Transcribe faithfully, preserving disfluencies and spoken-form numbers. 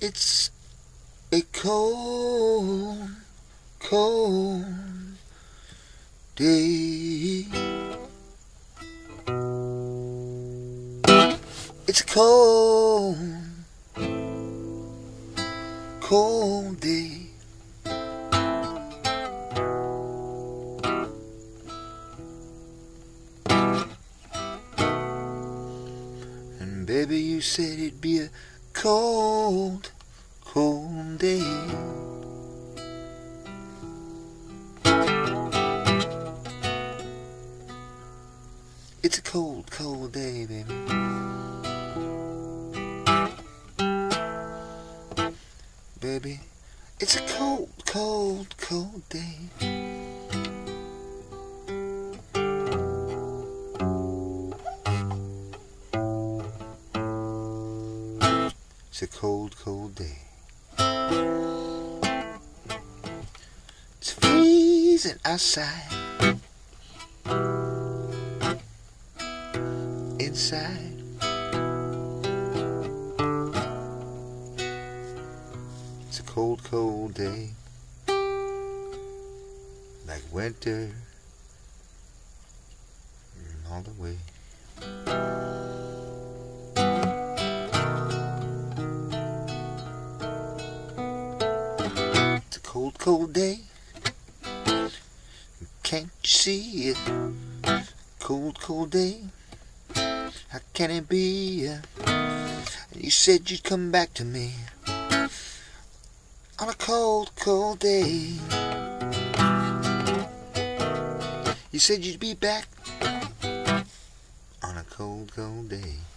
It's a cold, cold day. It's a cold, cold day. And baby, you said it'd be a cold, cold day. It's a cold, cold day, baby. Baby, it's a cold, cold, cold day. It's a cold, cold day. It's freezing outside. Inside, it's a cold, cold day, like winter all the way. It's a cold, cold day, can't you see it? Cold, cold day, how can it be? You said you'd come back to me on a cold, cold day. You said you'd be back on a cold, cold day.